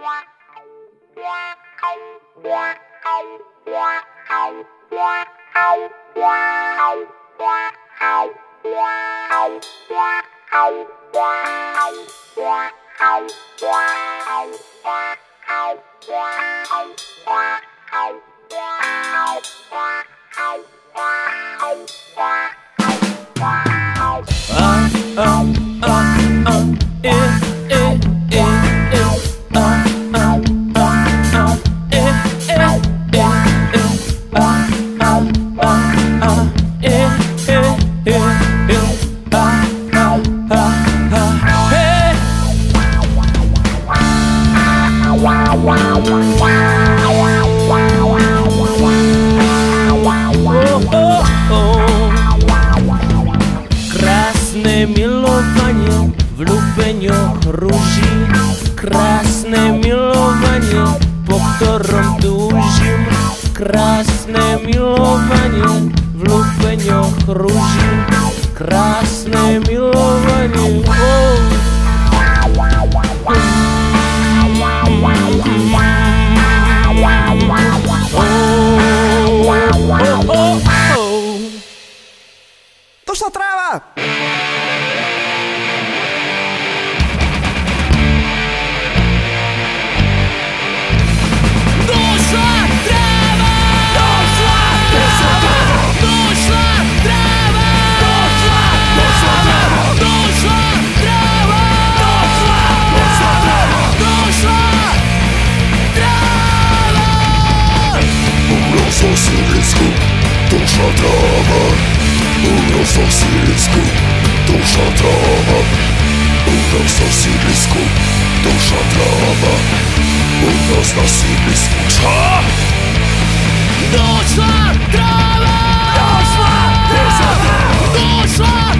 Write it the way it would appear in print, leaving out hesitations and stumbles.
Krásne milovanie v ľúbeňoch rúží, krásne milovanie, po ktorom túžim. Krásne milovanie v ľúbeňoch rúží, krásne milovanie. To sa tráva! Došla tráva, u nás na sídlisku, došla tráva, u nás na sídlisku, došla tráva, u nás na sídlisku. Čo? Došla tráva! Došla tráva! Došla